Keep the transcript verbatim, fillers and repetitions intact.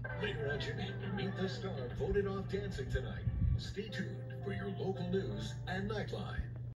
Later on Jimmy, meet the star voted off dancing tonight. Stay tuned for your local news and Nightline.